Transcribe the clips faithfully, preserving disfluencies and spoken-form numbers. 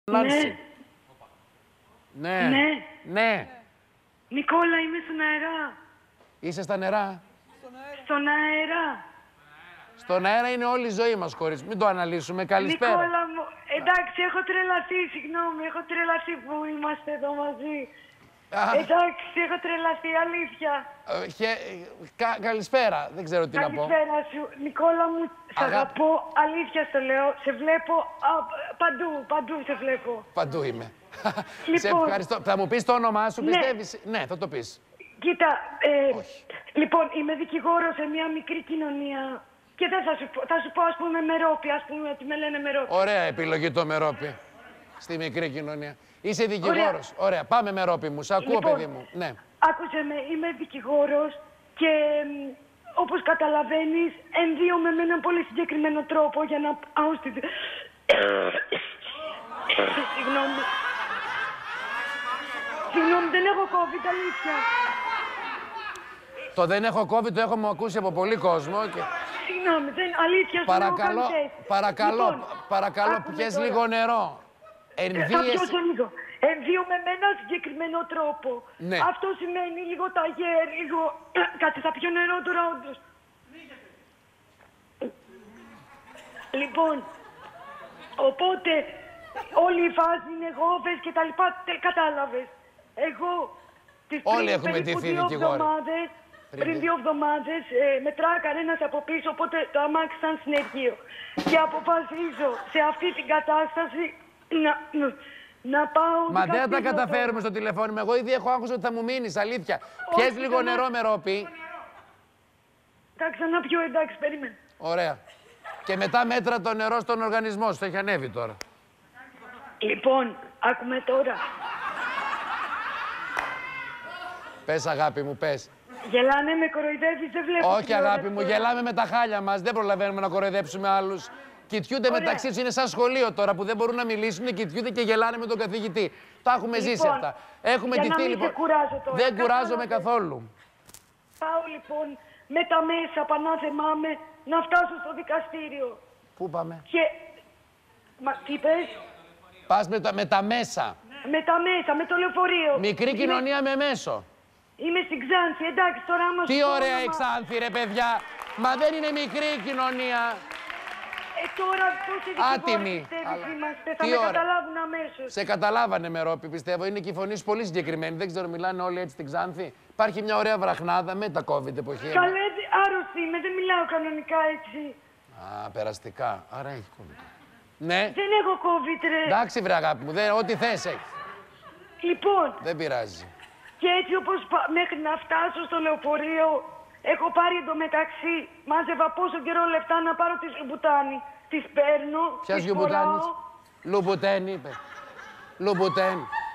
Ναι. Ναι. Ναι. Ναι. Νικόλα, είμαι στον αέρα. Είσαι στα νερά. Στον αέρα. Στον αέρα είναι όλη η ζωή μας, κορίτσι. Μην το αναλύσουμε. Καλησπέρα. Νικόλα μου, εντάξει, έχω τρελαθεί, συγγνώμη, έχω τρελαθεί που είμαστε εδώ μαζί. Α. Εντάξει, έχω τρελαθεί, αλήθεια. Ε, χε- κα- καλησπέρα. Δεν ξέρω τι να πω. Καλησπέρα σου. Νικόλα μου, σ' Αγάπη. αγαπώ, αλήθεια στο λέω. Σε βλέπω α, παντού, παντού σε βλέπω. Παντού είμαι. Σε Λοιπόν. ευχαριστώ. Θα μου πεις το όνομά σου, Ναι. πιστεύεις? Ναι, θα το πεις. Κοίτα, ε, Όχι. λοιπόν, είμαι δικηγόρος σε μια μικρή κοινωνία και δεν θα σου πω, θα σου πω ας πούμε Μερόπη, ας πούμε ότι με λένε Μερόπη. Ωραία επιλογή το Μερόπη. Στη μικρή κοινωνία. Είσαι δικηγόρος. Ωραία. Ωραία. Πάμε Μερόπη μου. Σ' ακούω, Λοιπόν, παιδί μου. Ναι. Άκουσε με, είμαι δικηγόρος και μ, όπως καταλαβαίνεις ενδύομαι με έναν πολύ συγκεκριμένο τρόπο για να πάω στη... Συγγνώμη. Συγγνώμη, δεν έχω COVID, αλήθεια. Το δεν έχω COVID, το έχω μου ακούσει από πολύ κόσμο. Και... Συγγνώμη, δεν, αλήθεια σου Παρακαλώ, λέω κάνεις. παρακαλώ, Λοιπόν, παρακαλώ, άκουμε πιες τώρα. λίγο νερό. Θα Ενδύεσαι... πιώσω λίγο. Ενδύομαι με έναν συγκεκριμένο τρόπο. Ναι. Αυτό σημαίνει λίγο ταγέρ, λίγο... Κάτσε, θα πιω νερό τώρα όντως. Λοιπόν, οπότε όλη η φάση είναι γόβες και τα λοιπά, τε, κατάλαβες. Εγώ τις Όλοι πριν έχουμε περίπου ντυθεί δύο δικηγόροι. εβδομάδες, Πριν πριν δύο- δύο εβδομάδες ε, με τράκαρε ένας από πίσω, οπότε το αμάξι ήταν συνεργείο. Και αποφασίζω σε αυτή την κατάσταση να, να, να πάω... Μα δεν τα δικαστήριο καταφέρουμε τώρα. στο τηλεφώνημα. Εγώ ήδη έχω άγχος ότι θα μου μείνεις, αλήθεια. Πιες λίγο καλά. νερό, Μερόπη. Θα ξαναπιώ, εντάξει, περίμενε. Ωραία. Και μετά μέτρα το νερό στον οργανισμό σου. Έχει ανέβει τώρα. Λοιπόν, άκουμε τώρα. Πες, αγάπη μου, πες. Γελάνε, με κοροϊδεύεις, δεν βλέπω. Όχι, τηλεόραση αγάπη μου, τώρα. γελάμε με τα χάλια μας. Δεν προλαβαίνουμε να κοροϊδέψουμε άλλους. Κοιτιούνται Ωραία. μεταξύ τους, είναι σαν σχολείο τώρα που δεν μπορούν να μιλήσουν, κοιτιούνται και γελάνε με τον καθηγητή. Τα έχουμε ζήσει Λοιπόν, αυτά. Έχουμε για να ντυθεί, μην λοιπόν. σε κουράζω τώρα. Δεν κουράζομαι Κατάλαβες. καθόλου. Πάω λοιπόν με τα μέσα, πανάθεμά με, να φτάσω στο δικαστήριο. Πού πάμε? Και... Μα τι είπες? Πας με τα, με τα μέσα. Με τα μέσα, με το λεωφορείο. Μικρή Είμαι- κοινωνία με μέσο. Είμαι στην Ξάνθη, εντάξει, τώρα άμα Τι σου πω ωραία η όνομα- Ξάνθη, ρε παιδιά. Μα δεν είναι μικρή η κοινωνία. Ε, τώρα τόσοι Άτιμη. δικηγόροι πιστεύεις Αλλά- είμαστε, Τι θα με ώρα. καταλάβουν αμέσως. Σε καταλάβανε, Μερόπη, πιστεύω. Είναι και η φωνή σου πολύ συγκεκριμένη. Δεν ξέρω, μιλάνε όλοι έτσι στην Ξάνθη. Υπάρχει μια ωραία βραχνάδα με τα COVID εποχή. Καλέ, άρρωστη είμαι, δεν μιλάω κανονικά έτσι. Α, περαστικά. Άρα έχει COVID. Ναι. Δεν έχω COVID, ρε. Εντάξει, βρε αγάπη μου. Δεν, ό,τι θες έχει. Λοιπόν, Δεν πειράζει. και έτσι όπως πα- μέχρι να φτάσω στο λεωφορείο, έχω πάρει εντωμεταξύ, μάζευα πόσο καιρό λεφτά να πάρω τη Λουμπουτάνη. Τις παίρνω, Ποιας τις Λουμπουτάνης? φοράω. Λουμπουτέν είπε. Λουμπουτέν.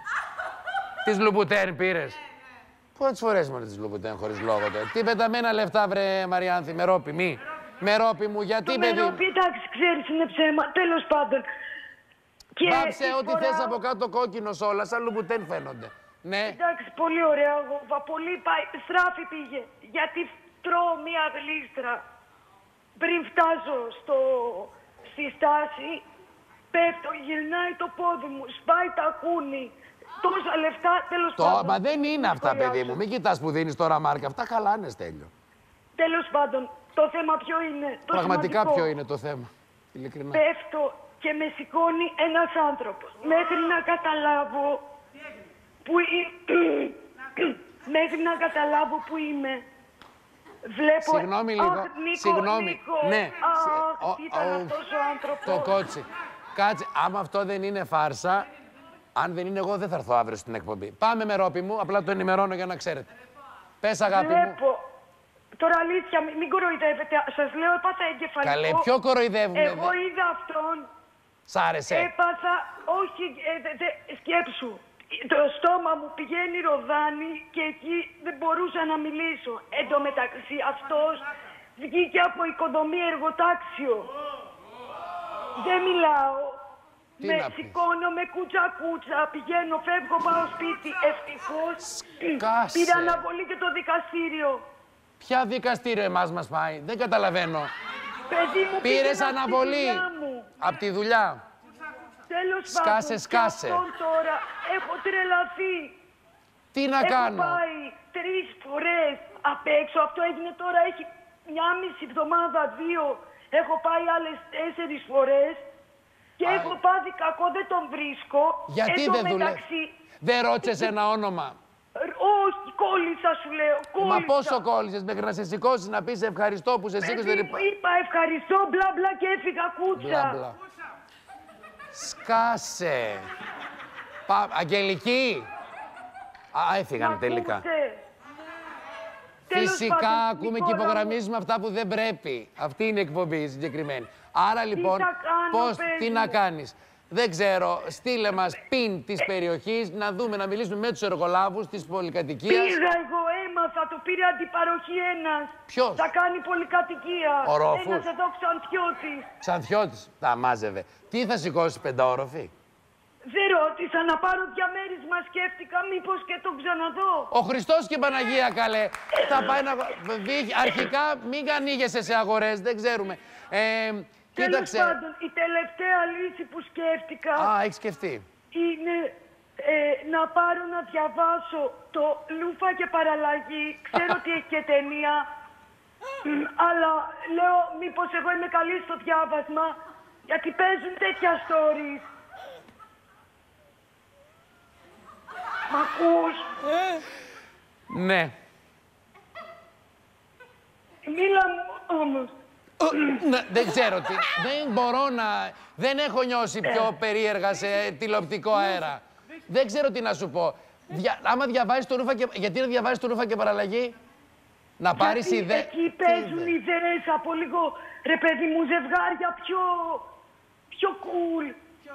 Τις Λουμπουτέν πήρες. Πού θα τις φορέσεις μόνο τις Λουμπουτέν χωρίς λόγο τώρα. Τι πεταμένα λεφτά, βρε Μαριάνθη, Μερόπη, μη. Μερόπη μου, γιατί Το παιδί. Μερόπη, εντάξει, ξέρεις, είναι ψέμα, τέλος πάντων. Και Βάψε τις ό,τι θες φοράω. από κάτω κόκκινο όλα, σαν Λουμπουτέν φαίνονται. Ναι. Εντάξει, πολύ ωραία, γόβα, πολύ πάει, στράφη πήγε, γιατί τρώω μία γλίστρα. Πριν φτάσω στο... στη στάση, πέφτω, γυρνάει το πόδι μου, σπάει τα κούνη. Τόσα λεφτά, τέλος Το, πάντων. μα δεν είναι αυτά, Σχολιάζω. παιδί μου. Μην κοιτάς που δίνεις τώρα μάρκα. Αυτά καλά είναι, Στέλιο. Τέλος πάντων, το θέμα ποιο είναι, το Πραγματικά σημαντικό. ποιο είναι το θέμα. Ειλικρινά. Πέφτω και με σηκώνει ένας άνθρωπος. Μέχρι να καταλάβω που είμαι. Μέχρι να καταλάβω που είμαι. Βλέπω... Συγγνώμη λίγο. Αχ, Νίκο, Συγγνώμη. Νίκο. Ναι. Αχ, Ο- τι ήταν ο- αυτός ο άνθρωπος. Το κότσι. Κάτσε, άμα αυτό δεν είναι φάρσα, αν δεν είναι εγώ δεν θα έρθω αύριο στην εκπομπή. Πάμε, Μερόπη μου, απλά το ενημερώνω για να ξέρετε. Πες, αγάπη μου. Βλέπω. Τώρα αλήθεια, μην, μην κοροϊδεύετε. Σας λέω, έπαθα εγκεφαλικό. Καλέ, ποιο κοροϊδεύουμε. Εγώ δε- είδα αυτόν. Σ' άρεσε. Έπαθα, όχι, ε, δε, δε, σκέψου. Το στόμα μου πηγαίνει ροδάνι και εκεί δεν μπορούσα να μιλήσω. Εν τω μεταξύ αυτός βγήκε από οικοδομή εργοτάξιο. Δεν μιλάω. Τι με να πεις. σηκώνω με κούτσα κούτσα, πηγαίνω, φεύγω, πάω σπίτι. Ευτυχώς Σκάσε. πήρα αναβολή και το δικαστήριο. Ποια δικαστήριο εμάς μας πάει. Δεν καταλαβαίνω. Παιδί μου, Πήρες πήγαινα στη αναβολή δουλειά μου. από τη δουλειά. Τέλος Σκάσε, πάντων, σκάσε. και αυτόν τώρα έχω τρελαθεί. Τι να έχω κάνω. Έχω πάει τρεις φορές απ' έξω. Αυτό έγινε τώρα, έχει μια μισή εβδομάδα, δύο. Έχω πάει άλλες τέσσερις φορές. Και Άι. έχω πάθει κακό, δεν τον βρίσκω. Γιατί Εν τω δεν δουλεύει. μεταξύ, Δεν ρώτησες ένα όνομα. όχι, κόλλησα σου λέω. Κόλλησα. Μα πόσο κόλλησες μέχρι να σε σηκώσεις να πεις ευχαριστώ που σε σήκωσε. Παιδί μου, είπα ευχαριστώ, μπλα μπλα και έφυγα κούτσα. Μπλα μπλα. Σκάσε. Πα... Αγγελική. Α, έφυγαν Μ' τελικά. ακούτε? Τέλος Φυσικά πάντων, ακούμε και Νικόλα μου, υπογραμμίζουμε αυτά που δεν πρέπει. Αυτή είναι η εκπομπή συγκεκριμένη. Άρα λοιπόν, θα κάνω, πώς, παιδί τι μου? να κάνεις. Δεν ξέρω, στείλε μας πιν της περιοχής να δούμε, να μιλήσουμε με τους εργολάβους της πολυκατοικίας. Πήγα εγώ, έμαθα, το πήρε αντιπαροχή ένας. Ποιος? Θα κάνει πολυκατοικία. Ο Ρόφους? Ένας εδώ Ξανθιώτης. Ξανθιώτης, τα μάζευε. Τι θα σηκώσει πενταόροφη. Δεν ρώτησα να πάρω διαμέρισμα, σκέφτηκα μήπως και τον ξαναδώ. Ο Χριστός και η Παναγία, καλέ. Θα πάει να... Βύχει. Αρχικά μην ανοίγεσαι σε αγορές, δεν ξέρουμε. Ε, Τέλος κοίταξε. πάντων, η τελευταία λύση που σκέφτηκα Α, έχεις σκεφτεί. είναι ε, να πάρω να διαβάσω το Λούφα και Παραλλαγή. Ξέρω ότι έχει και ταινία, μ, αλλά λέω μήπως εγώ είμαι καλή στο διάβασμα, γιατί παίζουν τέτοια stories. Μ' ακούς? Ναι. Μίλα μου όμως. Ναι, δεν ξέρω τι. Δεν μπορώ να... Δεν έχω νιώσει πιο περίεργα σε τηλεοπτικό αέρα. Δεν ξέρω τι να σου πω. Δια... Άμα διαβάζεις το Ρούφα και... Γιατί να διαβάζεις το Ρούφα και Παραλλαγή. Να πάρεις Γιατί ιδέα. εκεί παίζουν ιδέες από λίγο, ρε παιδί μου, ζευγάρια πιο... πιο cool.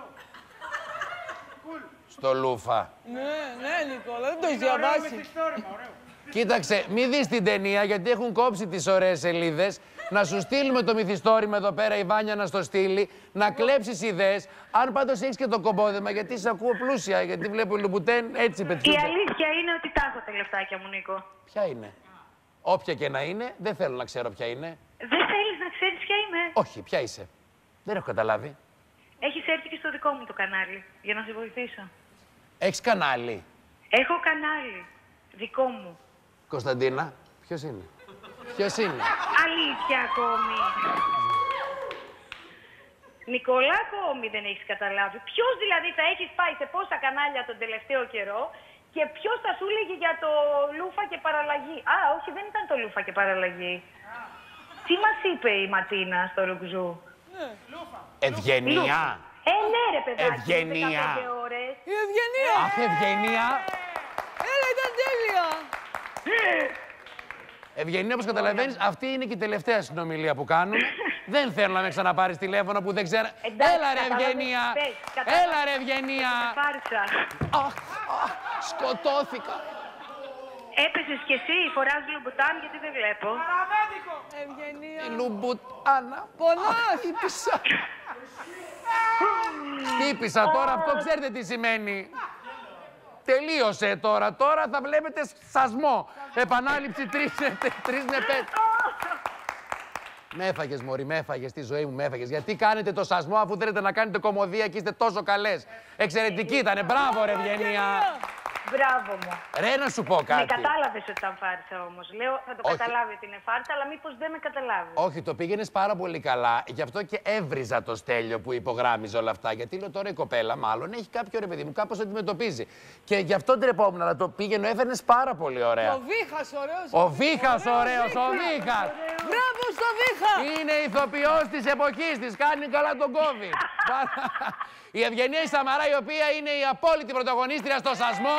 Στο Λούφα. Ναι, ναι, Νικόλα, δεν το έχει διαβάσει. Κοίταξε, μη δεις την ταινία γιατί έχουν κόψει τις ωραίες σελίδες. Να σου στείλουμε το μυθιστόρημα εδώ πέρα, η Βάνια να στο στείλει, να κλέψεις ιδέες. Αν πάντως έχεις και το κομπόδεμα, γιατί σε ακούω πλούσια, γιατί βλέπω Λουμπουτέν, έτσι Η πετιούνται. αλήθεια είναι ότι τα έχω τα λεφτάκια μου, Νίκο. Ποια είναι. Όποια και να είναι, δεν θέλω να ξέρω ποια είναι. Δεν θέλεις να ξέρεις ποια είμαι. Όχι, ποια είσαι. Δεν έχω καταλάβει. Έχεις έρθει και στο δικό μου το κανάλι, για να σε βοηθήσω. Έχεις κανάλι. Έχω κανάλι. Δικό μου. Κωνσταντίνα, ποιος είναι. Ποιος είναι. Αλήθεια ακόμη. Νικόλα, ακόμη δεν έχεις καταλάβει. Ποιος δηλαδή θα έχεις πάει σε πόσα κανάλια τον τελευταίο καιρό και ποιος θα σου έλεγε για το Λούφα και Παραλλαγή. Α, όχι, δεν ήταν το Λούφα και Παραλλαγή. Τι μας είπε η Ματίνα στο Ρουκζού. Ευγενία. Ε, ναι ρε παιδάκι. Ευγενία. δεκαπέντε ώρες. Η Ευγενία! Αχ, Ευγενία. Έλα, ήταν τέλεια! Ευγενία, όπως καταλαβαίνεις, αυτή είναι και η τελευταία συνομιλία που κάνουμε. Δεν θέλω να με ξαναπάρεις τηλέφωνο που δεν ξέρω. Εντάξει, Έλα ρε κατάλαβες, Ευγενία! πες, κατάλαβες. Έλα ρε Ευγενία! Φάρσα. Αχ, αχ, σκοτώθηκα. Έπεσες κι εσύ, φοράς λουμπουτάν γιατί δεν βλέπω. Ευγενία! Η Λουμπουτάνα. Πονάς. Αχ, χτύπησα. Χτύπησα τώρα, αυτό ξέρετε τι σημαίνει. Τελείωσε τώρα. Τώρα θα βλέπετε σασμό. Επανάληψη τρεις με πέντε. Με έφαγες, μωρή, με έφαγες τη ζωή μου, με έφαγες. Γιατί κάνετε το σασμό αφού θέλετε να κάνετε κωμωδία και είστε τόσο καλές. Εξαιρετική ήτανε. Μπράβο, ρε Ευγενία. Μπράβο μου. Ρε, να σου πω κάτι. Με κατάλαβες ότι ήταν φάρσα όμως. Λέω θα το Όχι. καταλάβει ότι είναι φάρσα, αλλά μήπως δεν με καταλάβει. Όχι, το πήγαινε πάρα πολύ καλά. Γι' αυτό και έβριζα το Στέλιο που υπογράμμιζε όλα αυτά. Γιατί λέω τώρα η κοπέλα, μάλλον έχει κάποιο ρε παιδί μου, κάπως αντιμετωπίζει. Και γι' αυτό ντρεπόμουν, αλλά το πήγαινε, έφερνε πάρα πολύ ωραία. Ο Βίχας ωραίος. Ο Βίχας ωραίος, ο Βίχας. Μπράβο στο Βίχα! Είναι ηθοποιός της εποχής της, κάνει καλά τον κόβει. Η Ευγενία η Σαμαρά, η οποία είναι η απόλυτη πρωταγωνίστρια στο σασμό.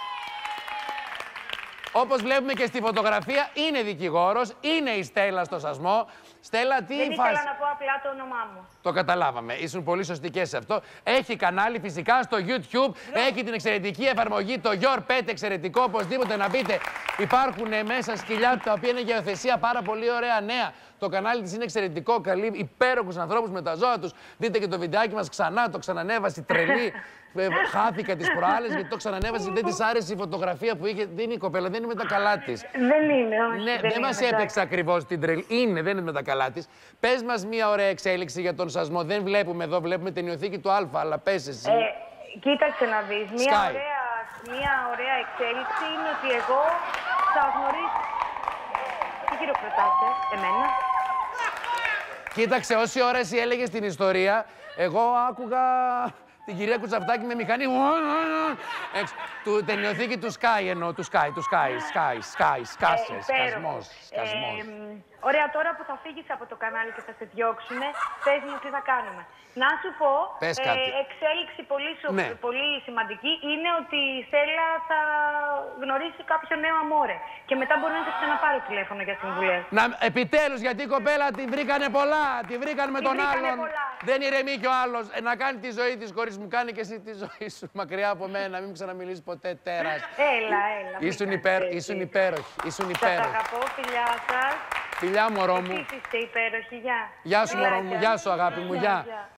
Όπως βλέπουμε και στη φωτογραφία, είναι δικηγόρος, είναι η Στέλλα στο σασμό. Στέλλα, τι Δεν φάση. ήθελα να πω απλά το όνομά μου. Το καταλάβαμε. Ήσουν πολύ σωστή και σε αυτό. Έχει κανάλι φυσικά στο YouTube. Έχει την εξαιρετική εφαρμογή, το Your Pet, εξαιρετικό. Οπωσδήποτε να μπείτε. Υπάρχουν μέσα σκυλιά τα οποία είναι για υιοθεσία πάρα πολύ ωραία νέα. Το κανάλι της είναι εξαιρετικό, καλεί υπέροχους ανθρώπους με τα ζώα τους. Δείτε και το βιντεάκι μας ξανά, το ξανανέβασε τρελή. Ε, Χάθηκα τις προάλλες γιατί το ξανανέβασε. Δεν της άρεσε η φωτογραφία που είχε. Δεν είναι η κοπέλα, δεν είναι με τα καλά της. Δεν είναι, όχι. Ναι, δεν μας έπαιξε ακριβώς την τρελή. Είναι, δεν είναι με τα καλά της. Πες μας μία ωραία εξέλιξη για τον σασμό. Δεν βλέπουμε εδώ, βλέπουμε την Ιωθήκη του Α, αλλά πες εσύ. Ε, κοίταξε να δεις. Μία Sky. ωραία, μία ωραία εξέλιξη είναι ότι εγώ θα γνωρίσω. Τι χειροκροτάτε, εμένα. Κοίταξε, όση ώρα εσύ έλεγες την ιστορία, εγώ άκουγα την κυρία Κουτσαφτάκη με μηχανή. Εξ, του ταινιοθήκη του Sky εννοώ, του Sky, του Sky, Sky, Sky, σκάσε, Ε, σκασμός, σκασμός. Ε, ωραία, τώρα που θα φύγεις από το κανάλι και θα σε διώξουνε, πες μου τι θα κάνουμε. Να σου πω, Πες κάτι. εξέλιξη πολύ, σου, Ναι. πολύ σημαντική είναι ότι η Στέλλα θα γνωρίσει κάποιο νέο αμόρε. Και μετά μπορεί να σε ξαναπάρει τηλέφωνο για συμβουλές. Να, επιτέλους, γιατί η κοπέλα τη βρήκανε πολλά, τη βρήκανε με Τη τον βρήκανε άλλον. πολλά. Δεν ηρεμεί κι ο άλλος. Ε, να κάνει τη ζωή της χωρίς μου, κάνει και εσύ τη ζωή σου μακριά από μένα, να μην μου ξαναμιλήσει ποτέ, τέρας. Έλα, έλα. Ήσουν, μην υπέρ, κάνεις ήσουν έτσι. υπέροχη, ήσουν Σας υπέροχη. αγαπώ, φιλιά σας. Φιλιά, μωρό μου. Εσείς είστε υπέροχοι, γεια. Γεια σου, μωρό μου, Φιλάκια. γεια σου, αγάπη μου, γεια. Γεια.